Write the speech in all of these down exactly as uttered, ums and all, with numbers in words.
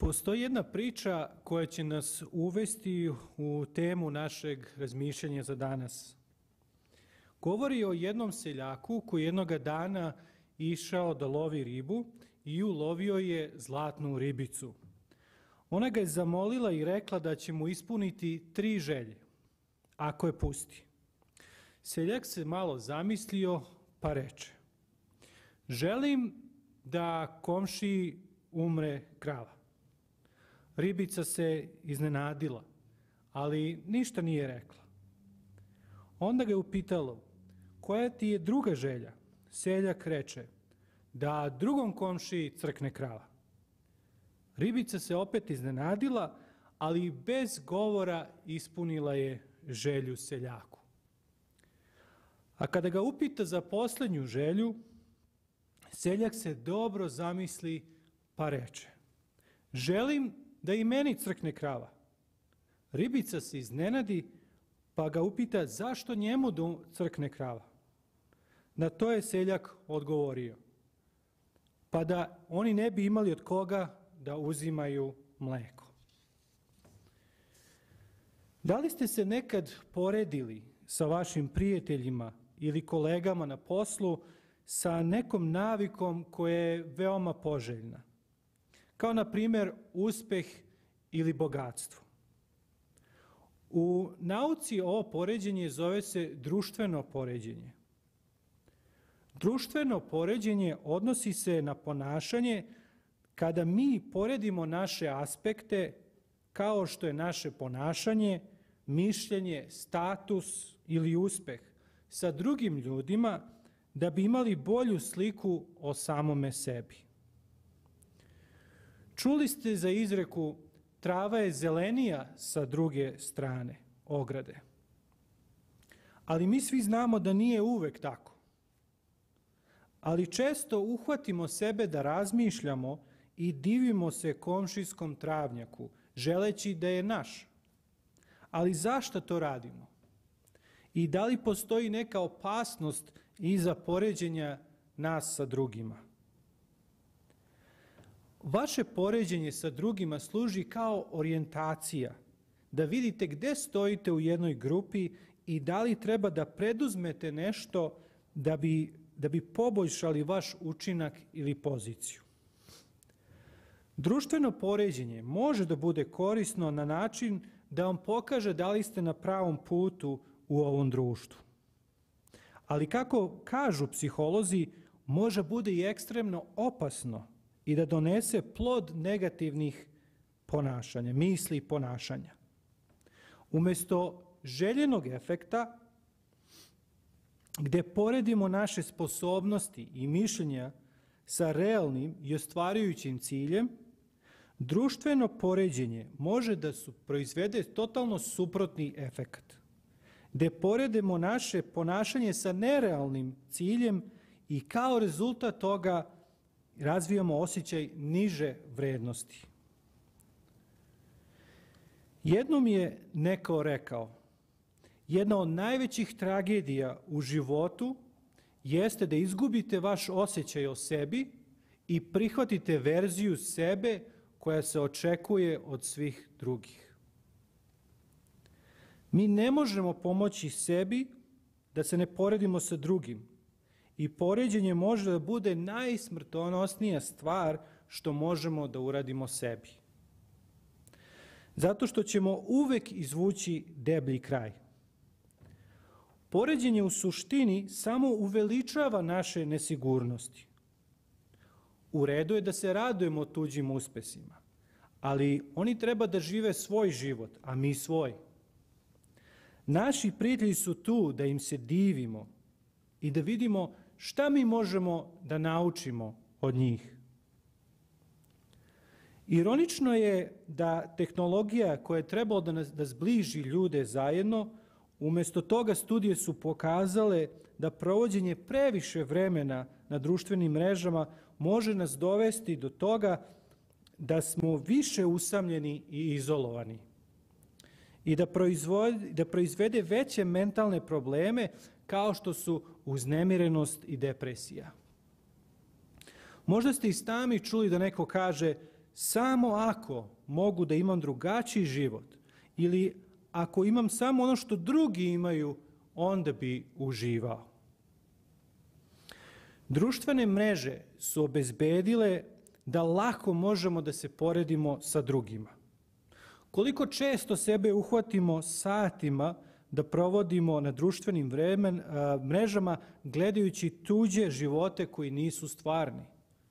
Postoji jedna priča koja će nas uvesti u temu našeg razmišljanja za danas. Govori o jednom seljaku koji jednoga dana išao da lovi ribu i ulovio je zlatnu ribicu. Ona ga je zamolila i rekla da će mu ispuniti tri želje, ako je pusti. Seljak se malo zamislio pa reče: želim da komšiji umre krava. Ribica se iznenadila, ali ništa nije rekla. Onda ga je upitalo: koja ti je druga želja? Seljak reče: da drugom komšiji crkne krava. Ribica se opet iznenadila, ali bez govora ispunila je želju seljaku. A kada ga upita za posljednju želju, seljak se dobro zamisli pa reče: želim da i meni crkne krava. Ribica se iznenadi pa ga upita zašto njemu da crkne krava. Na to je seljak odgovorio: pa da oni ne bi imali od koga da uzimaju mleko. Da li ste se nekad poredili sa vašim prijateljima ili kolegama na poslu sa nekom navikom koja je veoma poželjna? Kao na primjer uspeh ili bogatstvo. U nauci ovo poređenje zove se društveno poređenje. Društveno poređenje odnosi se na ponašanje kada mi poredimo naše aspekte kao što je naše ponašanje, mišljenje, status ili uspeh sa drugim ljudima da bi imali bolju sliku o samome sebi. Čuli ste za izreku trava je zelenija sa druge strane ograde. Ali mi svi znamo da nije uvek tako. Ali često uhvatimo sebe da razmišljamo i divimo se komšijskom travnjaku, želeći da je naš. Ali zašto to radimo? I da li postoji neka opasnost iza poređenja nas sa drugima? Vaše poređenje sa drugima služi kao orijentacija, da vidite gde stojite u jednoj grupi i da li treba da preduzmete nešto da bi, da bi poboljšali vaš učinak ili poziciju. Društveno poređenje može da bude korisno na način da vam pokaže da li ste na pravom putu u ovom društvu. Ali kako kažu psiholozi, može bude i ekstremno opasno i da donese plod negativnih ponašanja, misli i ponašanja. Umjesto željenog efekta, gde poredimo naše sposobnosti i mišljenja sa realnim i ostvarujućim ciljem, društveno poređenje može da su proizvede totalno suprotni efekat, gde poredimo naše ponašanje sa nerealnim ciljem i kao rezultat toga razvijamo osjećaj niže vrednosti. Jednom je neko rekao: jedna od najvećih tragedija u životu jeste da izgubite vaš osjećaj o sebi i prihvatite verziju sebe koja se očekuje od svih drugih. Mi ne možemo pomoći sebi da se ne poredimo sa drugim i poređenje može da bude najsmrtonosnija stvar što možemo da uradimo sebi. Zato što ćemo uvek izvući deblji kraj. Poređenje u suštini samo uveličava naše nesigurnosti. U redu je da se radujemo tuđim uspesima, ali oni treba da žive svoj život, a mi svoj. Naši prijatelji su tu da im se divimo i da vidimo šta mi možemo da naučimo od njih. Ironično je da tehnologija koja je trebala da nas da zbliži ljude zajedno, umjesto toga studije su pokazale da provođenje previše vremena na društvenim mrežama može nas dovesti do toga da smo više usamljeni i izolovani i da, da proizvede veće mentalne probleme kao što su uznemirenost i depresija. Možda ste i sami čuli da neko kaže: samo ako mogu da imam drugačiji život ili ako imam samo ono što drugi imaju, onda bi uživao. Društvene mreže su obezbedile da lako možemo da se poredimo sa drugima. Koliko često sebe uhvatimo satima da provodimo na društvenim vremen, a, mrežama gledajući tuđe živote koji nisu stvarni.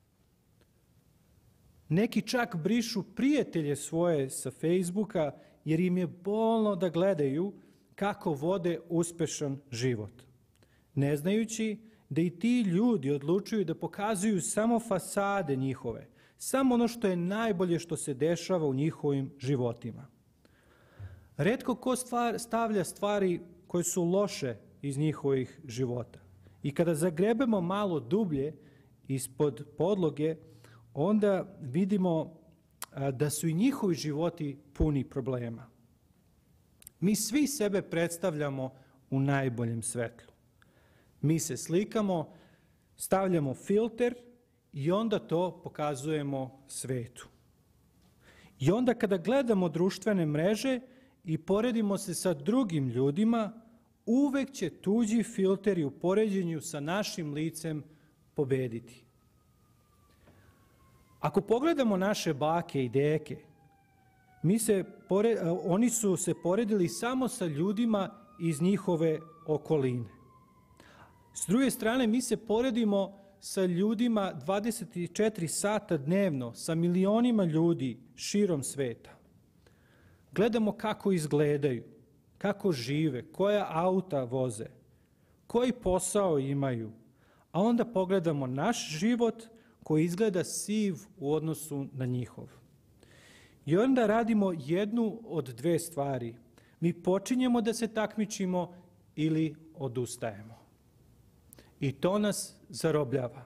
Neki čak brišu prijatelje svoje sa Facebooka jer im je bolno da gledaju kako vode uspešan život. Ne znajući da i ti ljudi odlučuju da pokazuju samo fasade njihove, samo ono što je najbolje što se dešava u njihovim životima. Retko ko stvar, stavlja stvari koje su loše iz njihovih života. I kada zagrebemo malo dublje ispod podloge, onda vidimo da su i njihovi životi puni problema. Mi svi sebe predstavljamo u najboljem svetlu. Mi se slikamo, stavljamo filter i onda to pokazujemo svetu. I onda kada gledamo društvene mreže i poredimo se sa drugim ljudima, uvek će tuđi filteri u poređenju sa našim licem pobediti. Ako pogledamo naše bake i deke, mi se, oni su se poredili samo sa ljudima iz njihove okoline. S druge strane, mi se poredimo sa ljudima dvadeset četiri sata dnevno, sa milionima ljudi širom sveta. Gledamo kako izgledaju, kako žive, koja auta voze, koji posao imaju, a onda pogledamo naš život koji izgleda siv u odnosu na njihov. I onda radimo jednu od dve stvari. Mi počinjemo da se takmičimo ili odustajemo. I to nas zarobljava.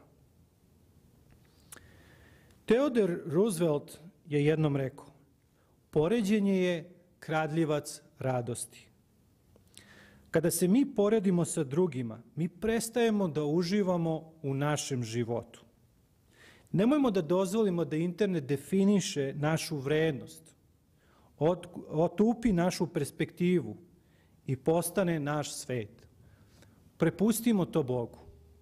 Theodore Roosevelt je jednom rekao, poređenje je kradljivac radosti. Kada se mi poredimo sa drugima, mi prestajemo da uživamo u našem životu. Nemojmo da dozvolimo da internet definiše našu vrednost, otupi našu perspektivu i postane naš svet. Prepustimo to Bogu.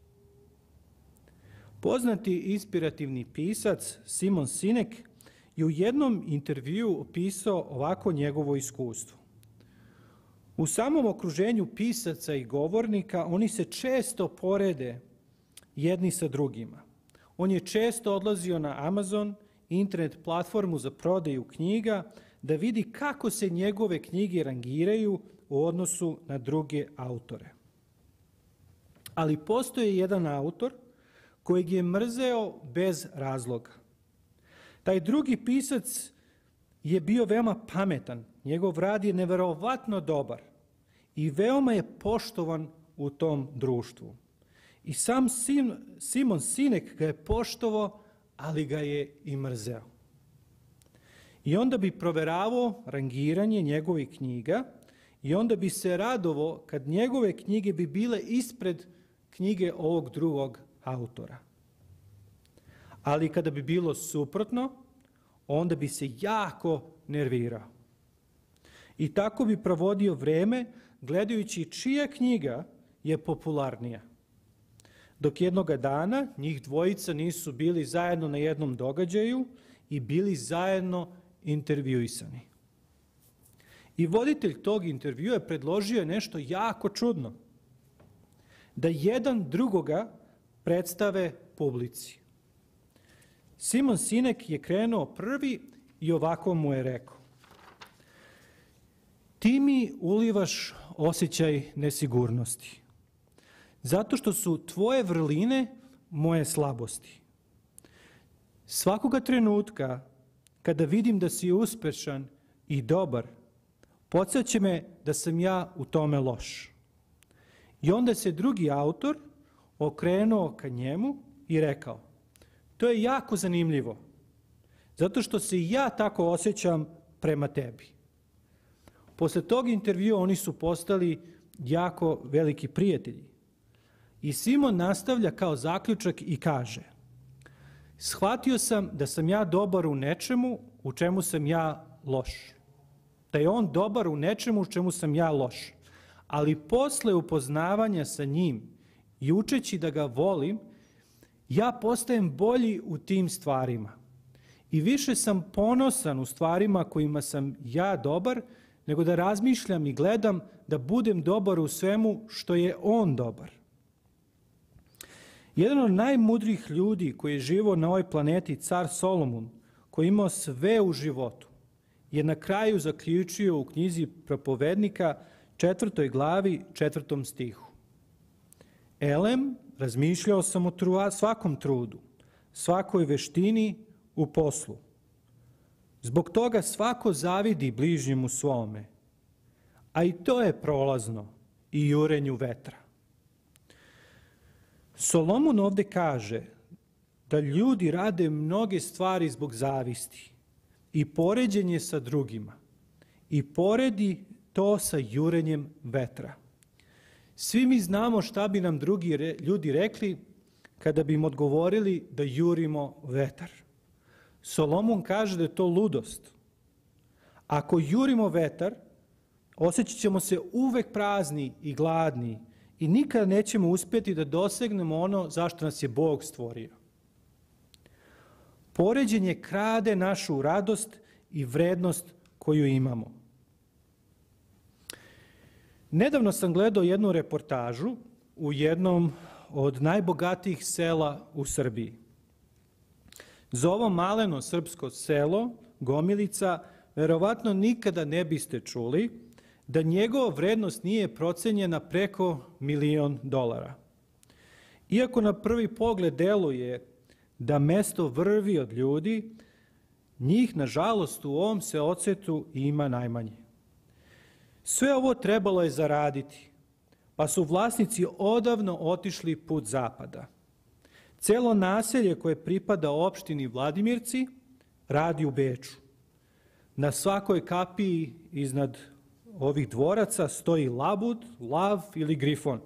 Poznati inspirativni pisac Simon Sinek je u jednom intervjuu opisao ovako njegovo iskustvo. U samom okruženju pisaca i govornika oni se često porede jedni sa drugima. On je često odlazio na Amazon, internet platformu za prodaju knjiga, da vidi kako se njegove knjige rangiraju u odnosu na druge autore. Ali postoji jedan autor kojeg je mrzeo bez razloga. Taj drugi pisac je bio veoma pametan, njegov rad je neverovatno dobar i veoma je poštovan u tom društvu. I sam Simon Sinek ga je poštovao, ali ga je i mrzeo. I onda bi proveravao rangiranje njegovih knjiga i onda bi se radovao kad njegove knjige bi bile ispred knjige ovog drugog autora. Ali kada bi bilo suprotno, onda bi se jako nervirao. I tako bi provodio vreme gledajući čija knjiga je popularnija. Dok jednoga dana njih dvojica nisu bili zajedno na jednom događaju i bili zajedno intervjuisani. I voditelj tog intervjua je predložio nešto jako čudno. Da jedan drugoga predstave publici. Simon Sinek je krenuo prvi i ovako mu je rekao. Ti mi ulivaš osjećaj nesigurnosti. Zato što su tvoje vrline moje slabosti. Svakoga trenutka kada vidim da si uspešan i dobar, podsjeća me da sam ja u tome loš. I onda se drugi autor okrenuo ka njemu i rekao, to je jako zanimljivo, zato što se i ja tako osjećam prema tebi. Posle tog intervjua oni su postali jako veliki prijatelji. I Simon nastavlja kao zaključak i kaže, Shvatio sam da sam ja dobar u nečemu u čemu sam ja loš. Da je on dobar u nečemu u čemu sam ja loš. Ali posle upoznavanja sa njim i učeći da ga volim, ja postajem bolji u tim stvarima. I više sam ponosan u stvarima kojima sam ja dobar, nego da razmišljam i gledam da budem dobar u svemu što je on dobar. Jedan od najmudrijih ljudi koji je živio na ovoj planeti, car Solomon, koji je imao sve u životu, je na kraju zaključio u knjizi Propovednika, četvrtoj glavi, četvrtom stihu. Elem, razmišljao sam o tru, svakom trudu, svakoj veštini u poslu. Zbog toga svako zavidi bližnjemu svome, a i to je prolazno i jurenju vetra. Solomon ovde kaže da ljudi rade mnoge stvari zbog zavisti i poređenje sa drugima i poredi to sa jurenjem vetra. Svi mi znamo šta bi nam drugi re, ljudi rekli kada bi im odgovorili da jurimo vetar. Solomon kaže da je to ludost. Ako jurimo vetar, osjećat ćemo se uvek prazni i gladni i nikada nećemo uspjeti da dosegnemo ono zašto nas je Bog stvorio. Poređenje krade našu radost i vrednost koju imamo. Nedavno sam gledao jednu reportažu u jednom od najbogatijih sela u Srbiji. Za ovo maleno srpsko selo, Gomilica, verovatno nikada ne biste čuli da njegova vrednost nije procenjena preko milion dolara. Iako na prvi pogled deluje da mesto vrvi od ljudi, njih, nažalost, u ovom se ocetu ima najmanje. Sve ovo trebalo je zaraditi, pa su vlasnici odavno otišli put zapada. Celo naselje koje pripada opštini Vladimirci radi u Beču. Na svakoj kapiji iznad ovih dvoraca stoji labud, lav ili grifon.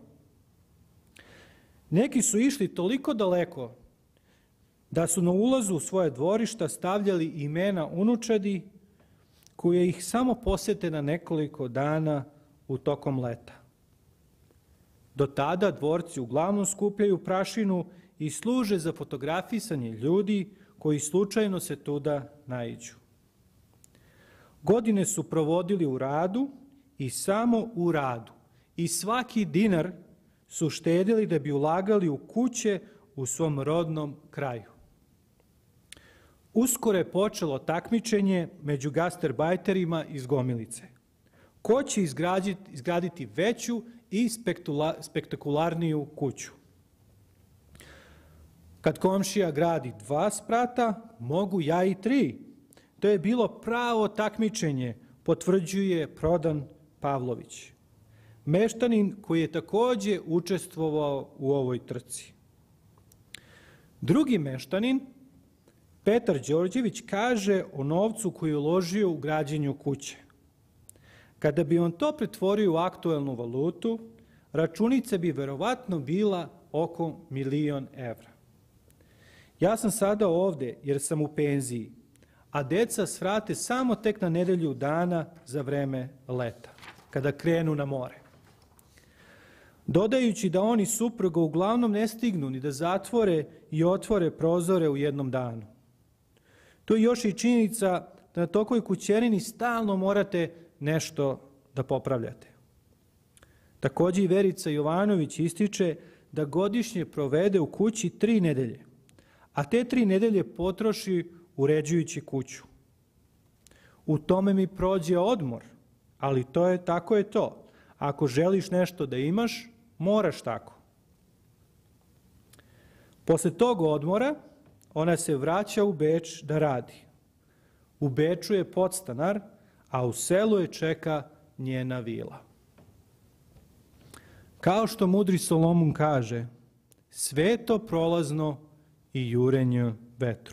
Neki su išli toliko daleko da su na ulazu u svoje dvorišta stavljali imena unučadi koje ih samo posete na nekoliko dana u tokom leta. Do tada dvorci uglavnom skupljaju prašinu i služe za fotografisanje ljudi koji slučajno se tuda naiđu. Godine su provodili u radu i samo u radu. I svaki dinar su štedili da bi ulagali u kuće u svom rodnom kraju. Uskoro je počelo takmičenje među gastarbajterima iz Gomilice. Ko će izgraditi, izgraditi veću i spektakularniju kuću? Kad komšija gradi dva sprata, mogu ja i tri. To je bilo pravo takmičenje, potvrđuje Prodan Pavlović, meštanin koji je takođe učestvovao u ovoj trci. Drugi meštanin, Petar Đorđević, kaže o novcu koji je uložio u građenju kuće. Kada bi on to pretvorio u aktuelnu valutu, računica bi verovatno bila oko milion evra. Ja sam sada ovde jer sam u penziji, a deca svrate samo tek na nedelju dana za vreme leta, kada krenu na more. Dodajući da oni supruga uglavnom ne stignu ni da zatvore i otvore prozore u jednom danu. Tu je još i činjenica da na tokoj kućerini stalno morate nešto da popravljate. Takođe i Verica Jovanović ističe da godišnje provede u kući tri nedelje, a te tri nedelje potroši uređujući kuću. U tome mi prođe odmor, ali to je, tako je to. Ako želiš nešto da imaš, moraš tako. Posle tog odmora ona se vraća u Beč da radi. U Beču je podstanar, a u selu je čeka njena vila. Kao što mudri Solomon kaže, sve je to prolazno i jurenje vetru.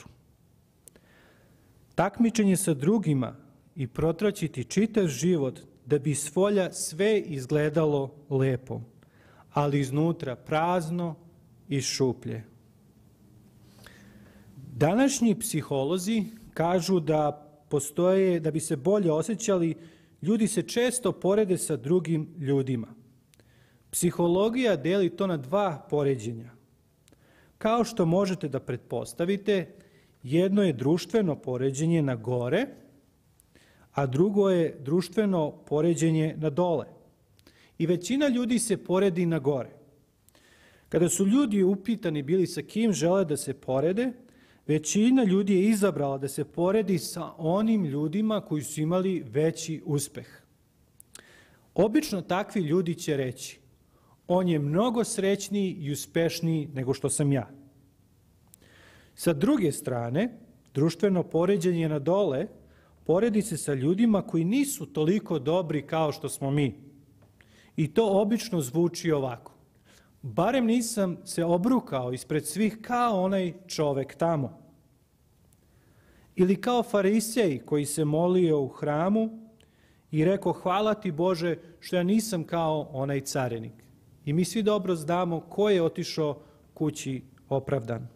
Takmičenje sa drugima i protraćiti čitav život da bi svolja sve izgledalo lepo, ali iznutra prazno i šuplje. Današnji psiholozi kažu da postoje, da bi se bolje osjećali, ljudi se često porede sa drugim ljudima. Psihologija deli to na dva poređenja. Kao što možete da pretpostavite, jedno je društveno poređenje na gore, a drugo je društveno poređenje na dole. I većina ljudi se poredi na gore. Kada su ljudi upitani bili sa kim žele da se porede, većina ljudi je izabrala da se poredi sa onim ljudima koji su imali veći uspeh. Obično takvi ljudi će reći: on je mnogo srećniji i uspešniji nego što sam ja. Sa druge strane, društveno poređenje na dole poredi se sa ljudima koji nisu toliko dobri kao što smo mi. I to obično zvuči ovako: barem nisam se obrukao ispred svih kao onaj čovek tamo. Ili kao farisej koji se molio u hramu i rekao: hvala ti Bože što ja nisam kao onaj carinik. I mi svi dobro znamo ko je otišao kući opravdan.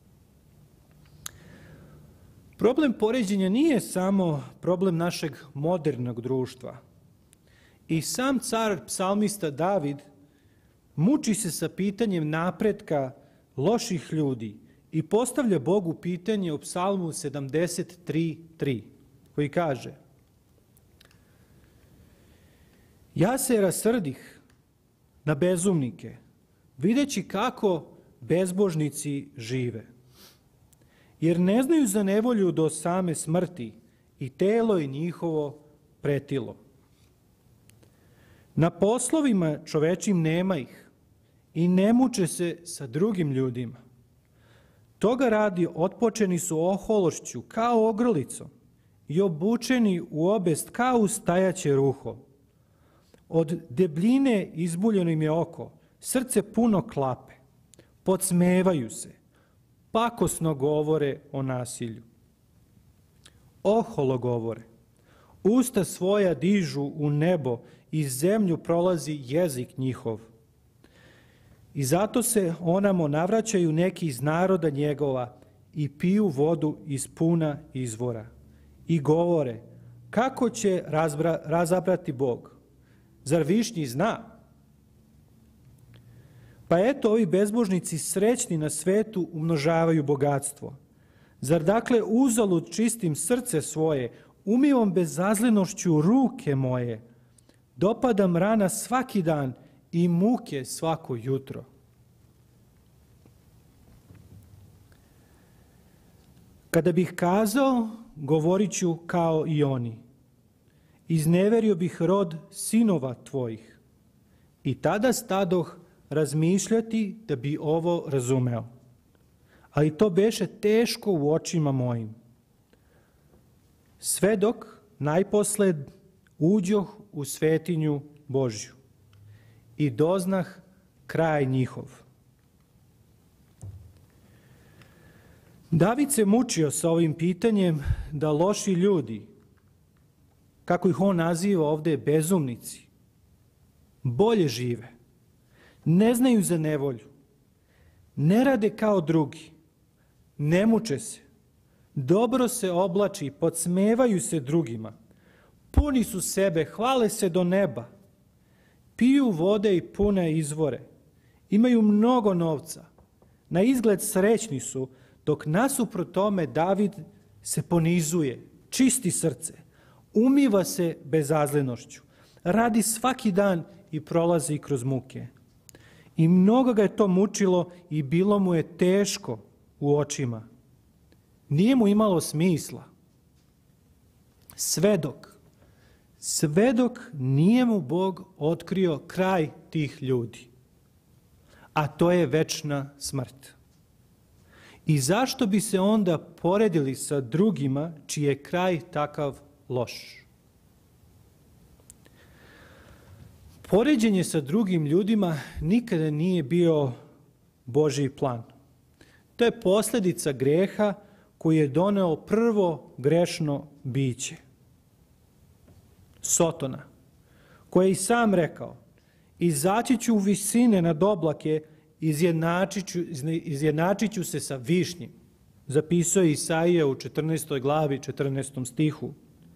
Problem poređenja nije samo problem našeg modernog društva. I sam car psalmista David muči se sa pitanjem napretka loših ljudi i postavlja Bogu pitanje u psalmu sedamdeset tri tri, koji kaže: ja se rasrdih na bezumnike, videći kako bezbožnici žive, jer ne znaju za nevolju do same smrti i telo je njihovo pretilo. Na poslovima čovečim nema ih i ne muče se sa drugim ljudima. Toga radi otpočeni su ohološću kao ogrlicom i obučeni u obest kao u stajaće ruho. Od debljine izbuljeno im je oko, srce puno klape, podsmevaju se, pakosno govore o nasilju. Oholo govore, usta svoja dižu u nebo i zemlju prolazi jezik njihov. I zato se onamo navraćaju neki iz naroda njegova i piju vodu iz puna izvora. I govore: kako će razbra, razabrati Bog? Zar višnji zna? Pa eto, ovi bezbožnici srećni na svetu umnožavaju bogatstvo. Zar dakle uzalud čistim srce svoje, umivom bezazlenošću ruke moje, dopadam rana svaki dan i muke svako jutro. Kada bih kazao, govorit ću kao i oni. Izneverio bih rod sinova tvojih. I tada stadoh razmišljati da bi ovo razumeo. Ali to beše teško u očima mojim. Sve dok najposled uđoh u svetinju Božju i doznah kraj njihov. David se mučio sa ovim pitanjem da loši ljudi, kako ih on naziva ovdje bezumnici, bolje žive, ne znaju za nevolju, ne rade kao drugi, ne muče se, dobro se oblači, podsmevaju se drugima, puni su sebe, hvale se do neba, piju vode i pune izvore, imaju mnogo novca, na izgled srećni su, dok nasuprot tome David se ponizuje, čisti srce, umiva se bezazlenošću, radi svaki dan i prolazi kroz muke. I mnogo ga je to mučilo i bilo mu je teško u očima. Nije mu imalo smisla. Sve dok, sve dok nije mu Bog otkrio kraj tih ljudi. A to je večna smrt. I zašto bi se onda poredili sa drugima čiji je kraj takav loš? Poređenje sa drugim ljudima nikada nije bio Božji plan. To je posljedica greha koji je doneo prvo grešno biće. Sotona, koji je i sam rekao: izaći ću u visine nad oblake, izjednačit ću, izjednačit ću se sa višnjim. zapisao je Isaija u četrnaestoj glavi, četrnaestom stihu.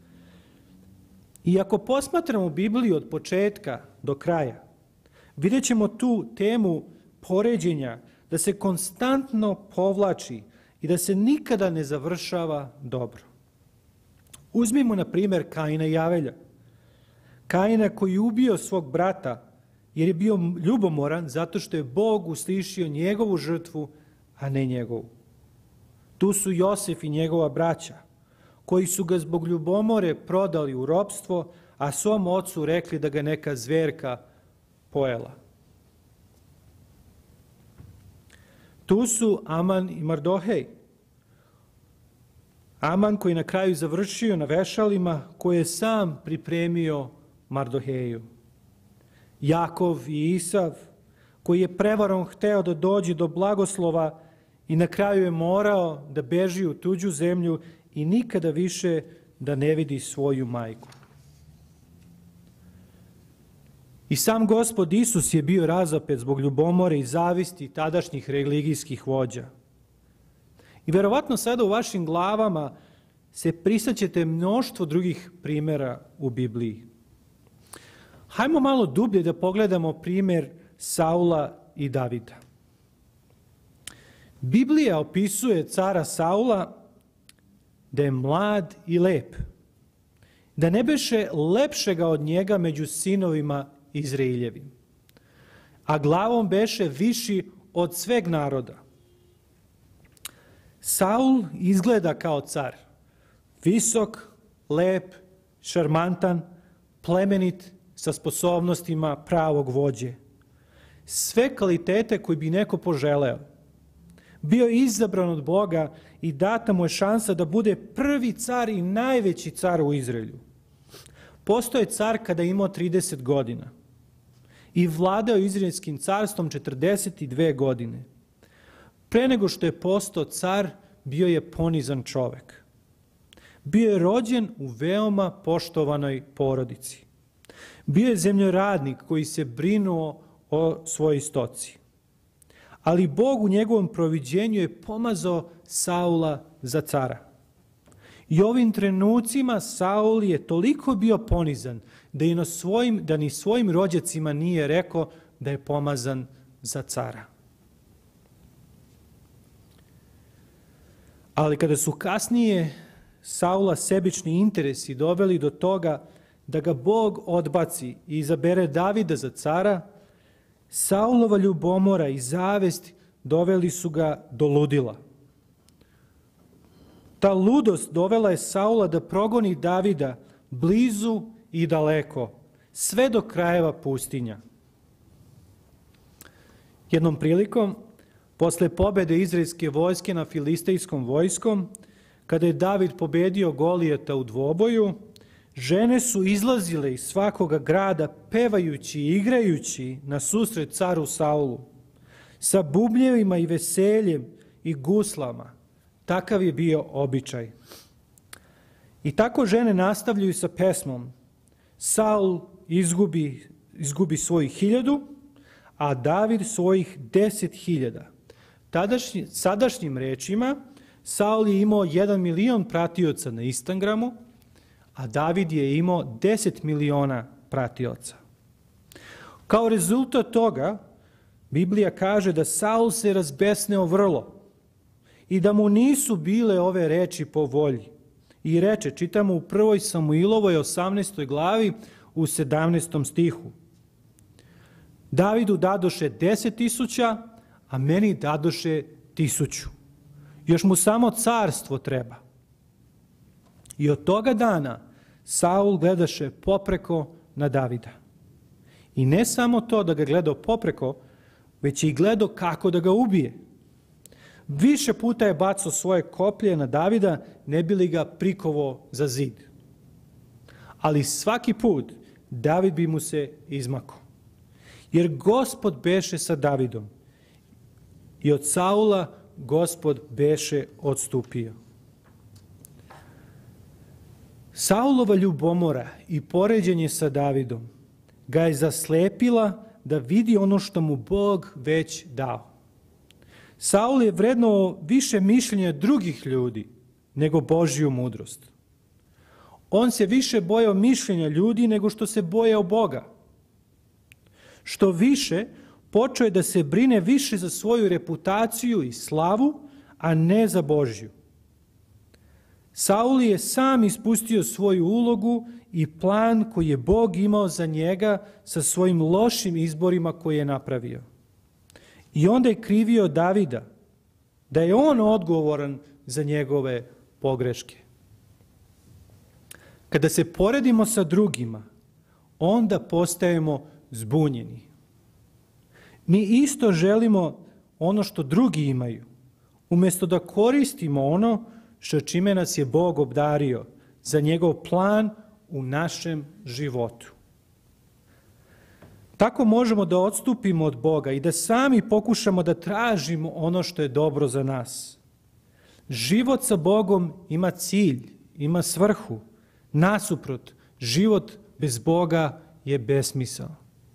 I ako posmatramo Bibliju od početka do kraja, vidjet ćemo tu temu poređenja da se konstantno povlači i da se nikada ne završava dobro. Uzmimo na primjer Kaina i Avelja. Kaina koji je ubio svog brata jer je bio ljubomoran zato što je Bog uslišio njegovu žrtvu, a ne njegovu. Tu su Josef i njegova braća, koji su ga zbog ljubomore prodali u ropstvo, a svom ocu rekli da ga neka zverka pojela. Tu su Aman i Mardohej. Aman koji je na kraju završio na vešalima koje je sam pripremio Mardoheju. Jakov i Isav koji je prevarom hteo da dođe do blagoslova i na kraju je morao da beži u tuđu zemlju i nikada više da ne vidi svoju majku. I sam Gospod Isus je bio razapet zbog ljubomore i zavisti tadašnjih religijskih vođa. I verovatno sada u vašim glavama se prisaćete mnoštvo drugih primjera u Bibliji. Hajmo malo dublje da pogledamo primjer Saula i Davida. Biblija opisuje cara Saula da je mlad i lep, da ne beše lepšega od njega među sinovima Izraeljevim, a glavom beše viši od sveg naroda. Saul izgleda kao car, visok, lep, šarmantan, plemenit, sa sposobnostima pravog vođe. Sve kvalitete koje bi neko poželeo. Bio je izabran od Boga i data mu je šansa da bude prvi car i najveći car u Izraelju. Postao je car kada je imao trideset godina i vladao izraelskim carstvom četrdeset dve godine. Pre nego što je postao car, bio je ponizan čovek. Bio je rođen u veoma poštovanoj porodici. Bio je zemljoradnik koji se brinuo o svojoj stoci. Ali Bog u njegovom proviđenju je pomazao Saula za cara. I ovim trenucima Saul je toliko bio ponizan da, i na svojim, da ni svojim rođacima nije rekao da je pomazan za cara. Ali kada su kasnije Saula sebični interesi doveli do toga da ga Bog odbaci i izabere Davida za cara, Saulova ljubomora i zavist doveli su ga do ludila. Ta ludost dovela je Saula da progoni Davida blizu i daleko, sve do krajeva pustinja. Jednom prilikom, posle pobede izraelske vojske na filistejskom vojskom, kada je David pobedio Golijata u dvoboju, žene su izlazile iz svakoga grada pevajući i igrajući na susret caru Saulu, sa bubljevima i veseljem i guslama. Takav je bio običaj. I tako žene nastavljaju sa pesmom. Saul izgubi, izgubi svojih hiljadu, a David svojih deset hiljada. Tadašnji, sadašnjim rečima, Saul je imao jedan milion pratioca na Instagramu, a David je imao deset miliona pratioca. Kao rezultat toga, Biblija kaže da Saul se razbesneo vrlo i da mu nisu bile ove reči po volji. I reče, čitamo u prvoj Samuilovoj osamnaestoj glavi u sedamnaestom stihu. Davidu dadoše deset tisuća, a meni dadoše tisuću. Još mu samo carstvo treba. I od toga dana Saul gledaše popreko na Davida. I ne samo to da ga gledao popreko, već i gledao kako da ga ubije. Više puta je bacao svoje koplje na Davida, ne bi li ga prikovao za zid. Ali svaki put David bi mu se izmakao. Jer Gospod beše sa Davidom i od Saula Gospod beše odstupio. Saulova ljubomora i poređenje sa Davidom ga je zaslepila da vidi ono što mu Bog već dao. Saul je vrednovao više mišljenja drugih ljudi nego Božju mudrost. On se više bojao mišljenja ljudi nego što se bojao Boga. Što više, počeo je da se brine više za svoju reputaciju i slavu, a ne za Božju. Saul je sam ispustio svoju ulogu i plan koji je Bog imao za njega sa svojim lošim izborima koje je napravio. I onda je krivio Davida, da je on odgovoran za njegove pogreške. Kada se poredimo sa drugima, onda postajemo zbunjeni. Mi isto želimo ono što drugi imaju, umjesto da koristimo ono što čime nas je Bog obdario za njegov plan u našem životu. Tako možemo da odstupimo od Boga i da sami pokušamo da tražimo ono što je dobro za nas. Život sa Bogom ima cilj, ima svrhu. Nasuprot, život bez Boga je besmisao.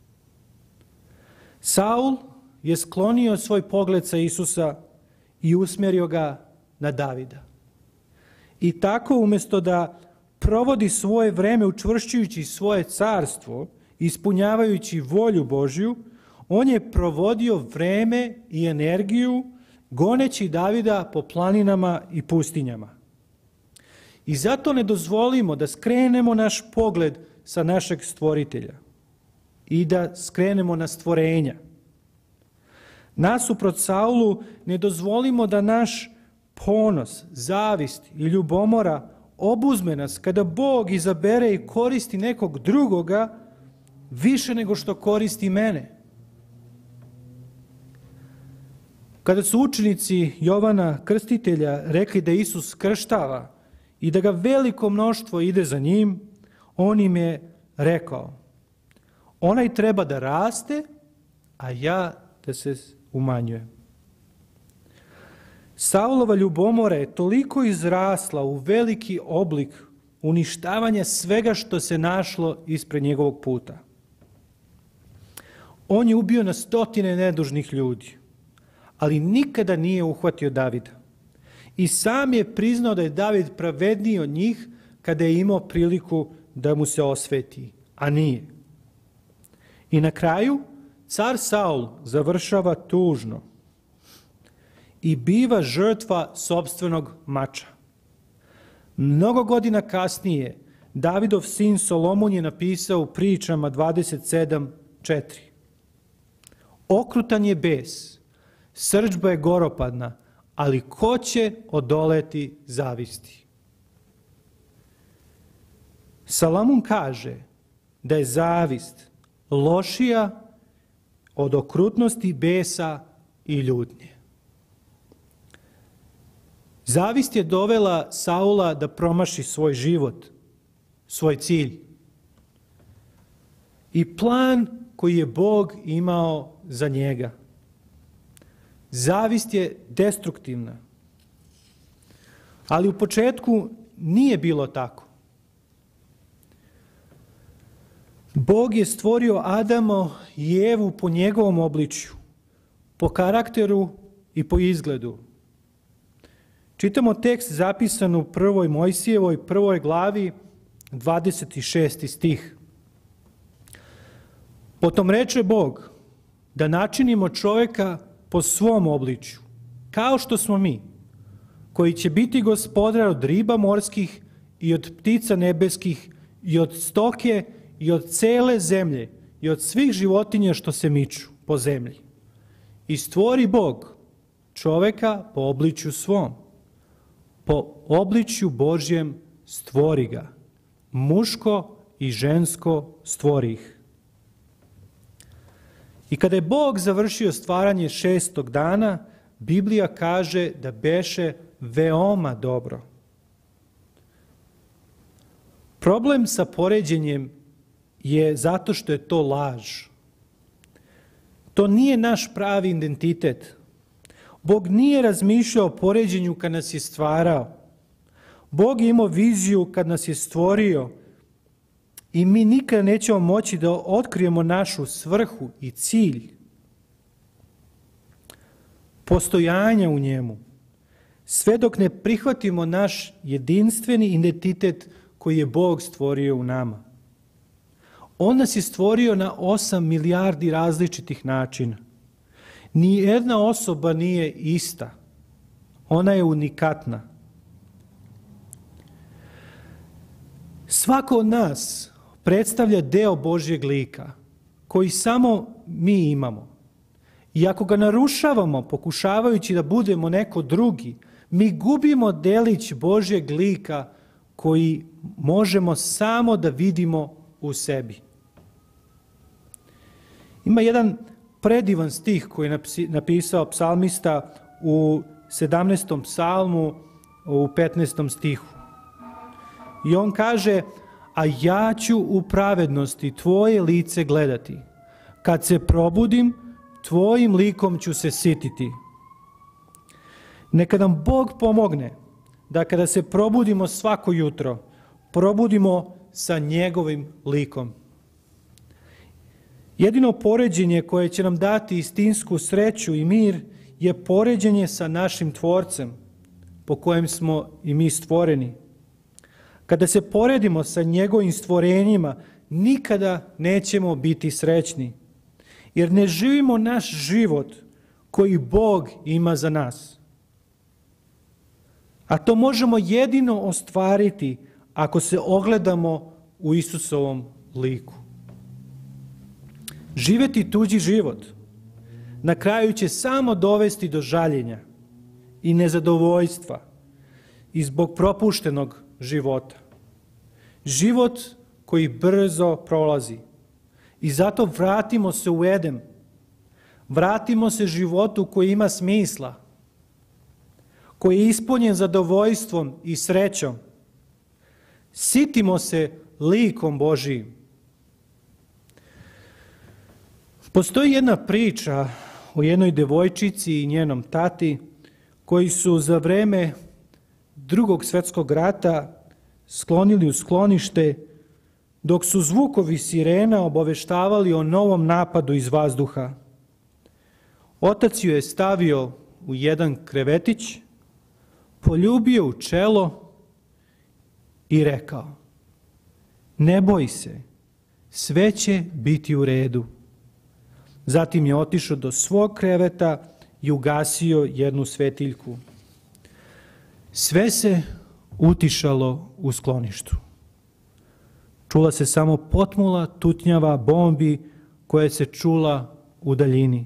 Saul je sklonio svoj pogled sa Isusa i usmjerio ga na Davida. I tako umjesto da provodi svoje vreme učvršćujući svoje carstvo, ispunjavajući volju Božju, on je provodio vreme i energiju goneći Davida po planinama i pustinjama. I zato ne dozvolimo da skrenemo naš pogled sa našeg stvoritelja i da skrenemo na stvorenja. Nasuprot Saulu ne dozvolimo da naš ponos, zavist i ljubomora obuzme nas kada Bog izabere i koristi nekog drugoga više nego što koristi mene. Kada su učenici Jovana Krstitelja rekli da Isus krštava i da ga veliko mnoštvo ide za njim, on im je rekao: onaj treba da raste, a ja da se umanjujem. Saulova ljubomora je toliko izrasla u veliki oblik uništavanja svega što se našlo ispred njegovog puta. On je ubio na stotine nedužnih ljudi, ali nikada nije uhvatio Davida. I sam je priznao da je David pravedniji od njih kada je imao priliku da mu se osveti, a nije. I na kraju, car Saul završava tužno i biva žrtva sopstvenog mača. Mnogo godina kasnije, Davidov sin Solomon je napisao u pričama dvadeset sedam četiri. Okrutan je bes, srdžba je goropadna, ali ko će odoleti zavisti? Solomon kaže da je zavist lošija od okrutnosti, besa i ljutnje. Zavist je dovela Saula da promaši svoj život, svoj cilj i plan koji je Bog imao za njega. Zavist je destruktivna, ali u početku nije bilo tako. Bog je stvorio Adamo i Evu po njegovom obličju, po karakteru i po izgledu. Čitamo tekst zapisan u prvoj Mojsijevoj prvoj glavi, dvadeset šesti stih. Potom reče Bog da načinimo čovjeka po svom obličju, kao što smo mi, koji će biti gospodar od riba morskih i od ptica nebeskih i od stoke i od cele zemlje i od svih životinja što se miču po zemlji. I stvori Bog čovjeka po obličju svom. Po obličju Božjem stvori ga. Muško i žensko stvori ih. I kada je Bog završio stvaranje šestog dana, Biblija kaže da beše veoma dobro. Problem sa poređenjem je zato što je to laž. To nije naš pravi identitet. Bog nije razmišljao o poređenju kad nas je stvarao. Bog je imao viziju kad nas je stvorio i mi nikad nećemo moći da otkrijemo našu svrhu i cilj. postojanja u njemu, sve dok ne prihvatimo naš jedinstveni identitet koji je Bog stvorio u nama. On nas je stvorio na osam milijardi različitih načina. Nijedna osoba nije ista. Ona je unikatna. Svako od nas predstavlja deo Božjeg lika koji samo mi imamo. I ako ga narušavamo pokušavajući da budemo neko drugi, mi gubimo delić Božjeg lika koji možemo samo da vidimo u sebi. Ima jedan predivan stih koji je napisao psalmista u sedamnaestom psalmu u petnaestom stihu. I on kaže: a ja ću u pravednosti tvoje lice gledati. Kad se probudim, tvojim likom ću se sititi. Neka nam Bog pomogne da kada se probudimo svako jutro, probudimo sa njegovim likom. Jedino poređenje koje će nam dati istinsku sreću i mir je poređenje sa našim Tvorcem, po kojem smo i mi stvoreni. Kada se poredimo sa njegovim stvorenjima, nikada nećemo biti srećni, jer ne živimo naš život koji Bog ima za nas. A to možemo jedino ostvariti ako se ogledamo u Isusovom liku. Živjeti tuđi život na kraju će samo dovesti do žaljenja i nezadovoljstva i zbog propuštenog života. Život koji brzo prolazi. I zato vratimo se u Eden. Vratimo se životu koji ima smisla, koji je ispunjen zadovoljstvom i srećom. Sitimo se likom Božijim. Postoji jedna priča o jednoj devojčici i njenom tati koji su za vreme Drugog svjetskog rata sklonili u sklonište dok su zvukovi sirena obaveštavali o novom napadu iz vazduha. Otac ju je stavio u jedan krevetić, poljubio u čelo i rekao: ne boj se, sve će biti u redu. Zatim je otišao do svog kreveta i ugasio jednu svetiljku. Sve se utišalo u skloništu. Čula se samo potmula tutnjava bombi koja se čula u daljini.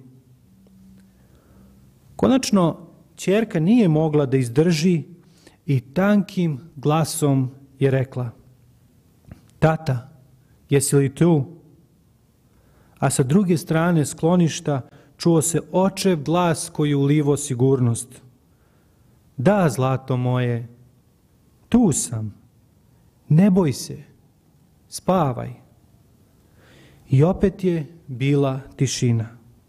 Konačno, ćerka nije mogla da izdrži i tankim glasom je rekla: tata, jesi li tu? A sa druge strane skloništa čuo se očev glas koji je ulivo sigurnost. Da, zlato moje, tu sam, ne boj se, spavaj. I opet je bila tišina.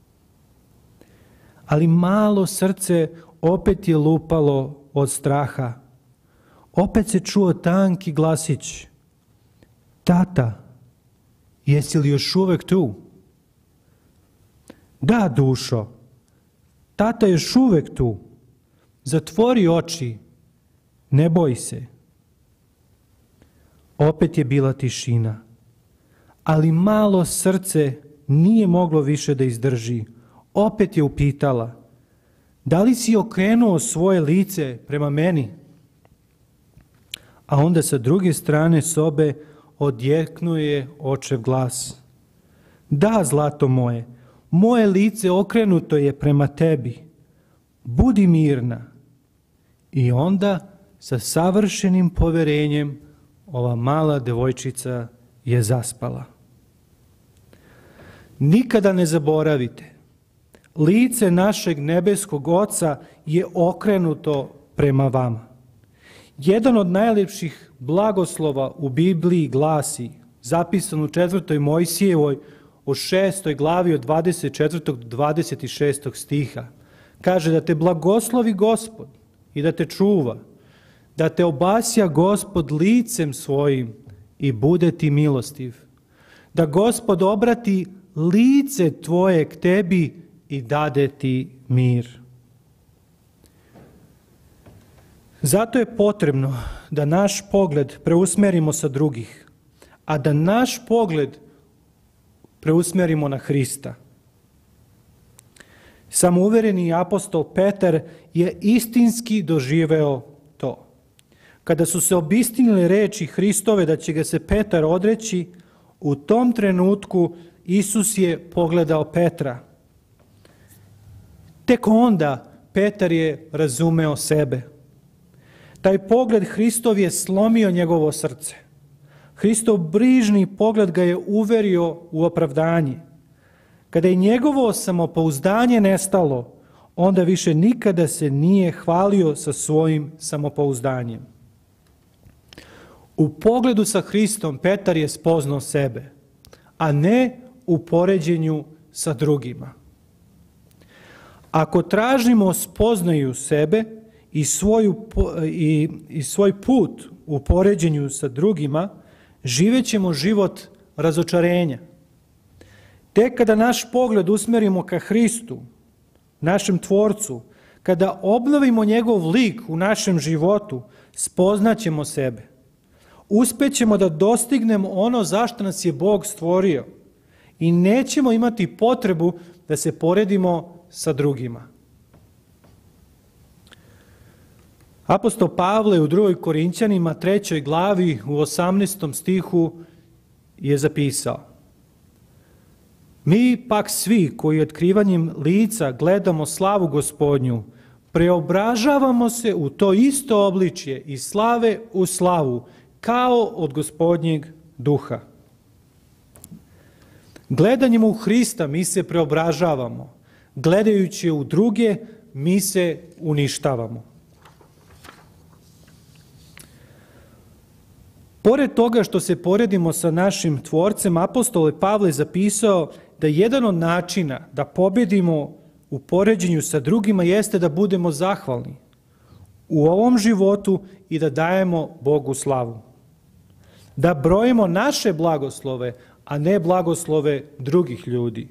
Ali malo srce opet je lupalo od straha. Opet se čuo tanki glasić: tata, jesi li još uvek tu? Da, dušo, tata je još uvek tu. Zatvori oči, ne boj se. Opet je bila tišina, ali malo srce nije moglo više da izdrži. Opet je upitala: da li si okrenuo svoje lice prema meni? A onda sa druge strane sobe odjeknuo je očev glas: da, zlato moje, moje lice okrenuto je prema tebi. Budi mirna. I onda sa savršenim poverenjem ova mala devojčica je zaspala. Nikada ne zaboravite, lice našeg nebeskog Oca je okrenuto prema vama. Jedan od najlepših blagoslova u Bibliji glasi, zapisan u četvrtoj Mojsijevoj, u šestoj glavi od dvadeset četvrtog do dvadeset šestog stiha. Kaže da te blagoslovi Gospod i da te čuva, da te obasja Gospod licem svojim i bude ti milostiv, da Gospod obrati lice tvoje k tebi i dade ti mir. Zato je potrebno da naš pogled preusmerimo sa drugih, a da naš pogled preusmerimo na Hrista. Samouvereni apostol Petar je istinski doživeo to. Kada su se obistinile reči Hristove da će ga se Petar odreći, u tom trenutku Isus je pogledao Petra. Tek onda Petar je razumeo sebe. Taj pogled Hristov je slomio njegovo srce. Hristov brižni pogled ga je uverio u opravdanje. Kada je njegovo samopouzdanje nestalo, onda više nikada se nije hvalio sa svojim samopouzdanjem. U pogledu sa Hristom Petar je spoznao sebe, a ne u poređenju sa drugima. Ako tražimo spoznaju sebe i, svoju, i, i svoj put u poređenju sa drugima, živećemo život razočarenja. Tek kada naš pogled usmerimo ka Hristu, našem Tvorcu, kada obnovimo njegov lik u našem životu, spoznaćemo sebe. Uspećemo da dostignemo ono zašto nas je Bog stvorio i nećemo imati potrebu da se poredimo sa drugima. Apostol Pavle u drugoj Korinćanima, trećoj glavi, u osamnaestom stihu je zapisao: Mi pak svi koji otkrivanjem lica gledamo slavu Gospodnju, preobražavamo se u to isto obličje iz slave u slavu, kao od Gospodnjeg duha. Gledanjem u Hrista mi se preobražavamo, gledajući u druge mi se uništavamo. Pored toga što se poredimo sa našim Tvorcem, apostol je Pavle zapisao da jedan od načina da pobedimo u poređenju sa drugima jeste da budemo zahvalni u ovom životu i da dajemo Bogu slavu. Da brojimo naše blagoslove, a ne blagoslove drugih ljudi.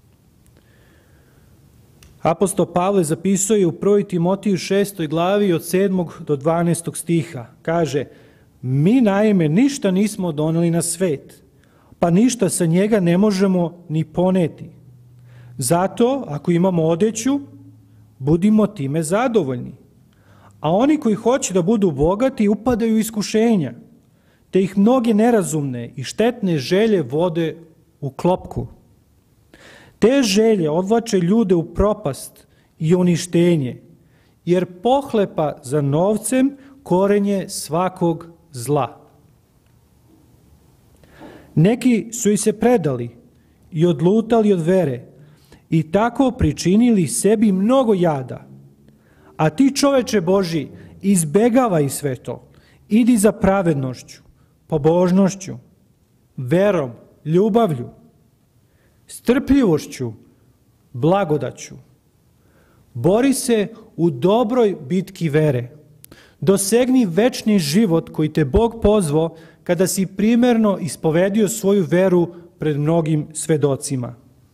Apostol Pavle zapisuje u prvoj Timotiju šestoj glavi od sedmog do dvanaestog stiha. Kaže: Mi naime ništa nismo doneli na svet, pa ništa sa njega ne možemo ni poneti. Zato, ako imamo odeću, budimo time zadovoljni. A oni koji hoće da budu bogati upadaju u iskušenja, te ih mnoge nerazumne i štetne želje vode u klopku. Te želje odvlače ljude u propast i uništenje, jer pohlepa za novcem korenje svakog zla. Neki su i se predali i odlutali od vere i tako pričinili sebi mnogo jada. A ti, čoveče Božji, izbegavaj sve to. Idi za pravednošću, pobožnošću, verom, ljubavlju, strpljivošću, blagodaću. Bori se u dobroj bitki vere. Dosegni večni život koji te Bog pozvao kada si primerno ispovedio svoju veru pred mnogim svedocima.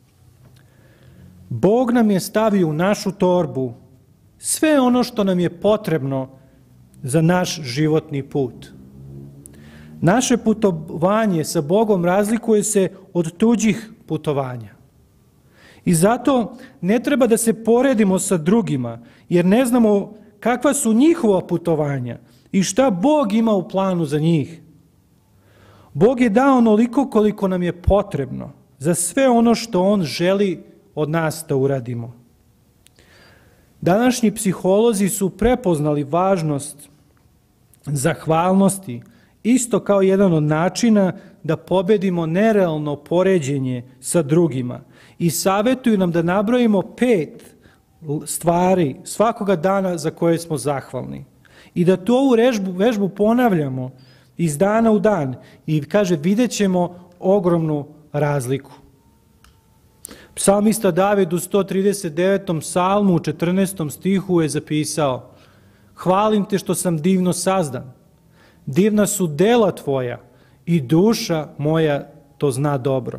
Bog nam je stavio u našu torbu sve ono što nam je potrebno za naš životni put. Naše putovanje sa Bogom razlikuje se od tuđih putovanja. I zato ne treba da se poredimo sa drugima, jer ne znamo kakva su njihova putovanja i šta Bog ima u planu za njih. Bog je dao onoliko koliko nam je potrebno za sve ono što On želi od nas da uradimo. Današnji psiholozi su prepoznali važnost zahvalnosti, isto kao jedan od načina da pobedimo nerealno poređenje sa drugima i savjetuju nam da nabrojimo pet stvari svakoga dana za koje smo zahvalni i da tu ovu vežbu, vežbu ponavljamo iz dana u dan i kaže vidjet ćemo ogromnu razliku. Psalmista David u sto trideset devetom psalmu u četrnaestom stihu je zapisao: Hvalim te što sam divno sazdan, divna su dela tvoja i duša moja to zna dobro.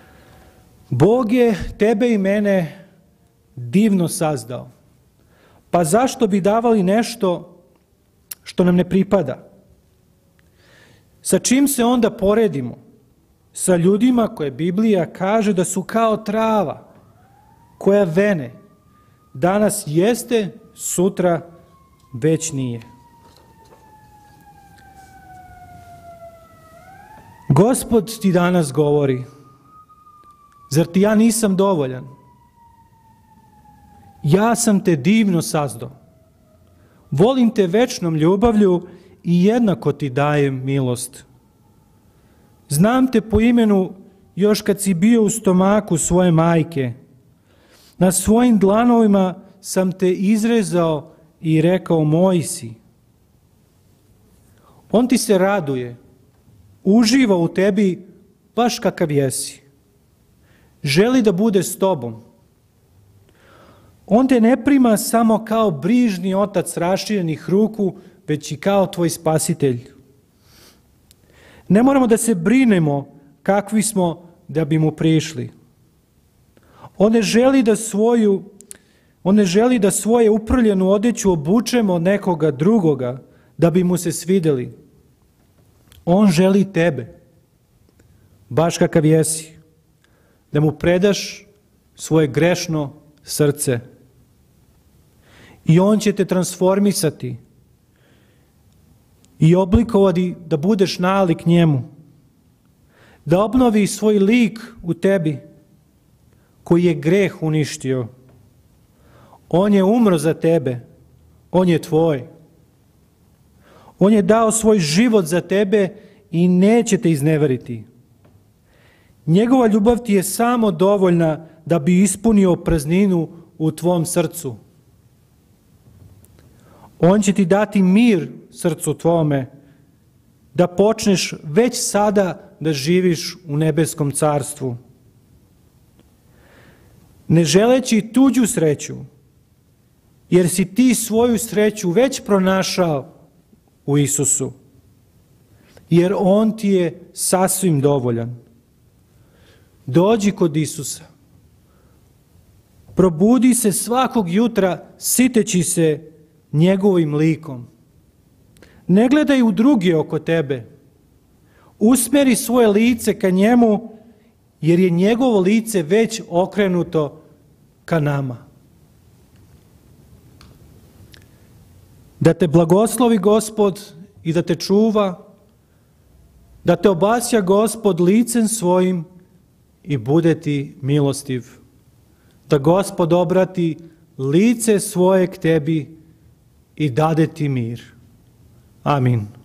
Bog je tebe i mene divno sazdao. Pa zašto bi davali nešto što nam ne pripada? Sa čim se onda poredimo? Sa ljudima koje Biblija kaže da su kao trava, koja vene. Danas jeste, sutra već nije. Gospod ti danas govori, zar ti ja nisam dovoljan? Ja sam te divno sazdao. Volim te večnom ljubavlju i jednako ti dajem milost. Znam te po imenu još kad si bio u stomaku svoje majke. Na svojim dlanovima sam te izrezao i rekao moj si. On ti se raduje, uživa u tebi baš kakav jesi. Želi da bude s tobom. On te ne prima samo kao brižni otac raširenih ruku, već i kao tvoj spasitelj. Ne moramo da se brinemo kakvi smo da bi mu prišli. On ne želi da svoju, on ne želi da svoje uprljenu odeću obučemo od nekoga drugoga da bi mu se svideli. On želi tebe, baš kakav jesi, da mu predaš svoje grešno srce. I on će te transformisati i oblikovati da budeš nalik njemu, da obnovi svoj lik u tebi koji je greh uništio. On je umro za tebe, on je tvoj. On je dao svoj život za tebe i neće te izneveriti. Njegova ljubav ti je samo dovoljna da bi ispunio prazninu u tvom srcu. On će ti dati mir srcu tvome, da počneš već sada da živiš u nebeskom carstvu. Ne želeći tuđu sreću, jer si ti svoju sreću već pronašao u Isusu, jer on ti je sasvim dovoljan. Dođi kod Isusa. Probudi se svakog jutra siteći se njegovim likom. Ne gledaj u druge oko tebe. Usmeri svoje lice ka njemu, jer je njegovo lice već okrenuto ka nama. Da te blagoslovi Gospod i da te čuva, da te obasja Gospod licem svojim i bude ti milostiv. Da Gospod obrati lice svoje k tebi i dade ti mir. Amin.